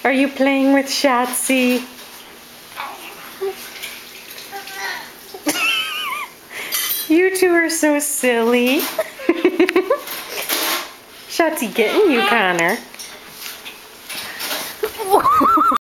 Are you playing with Shatsy? You two are so silly. Shatsy getting you, Connor.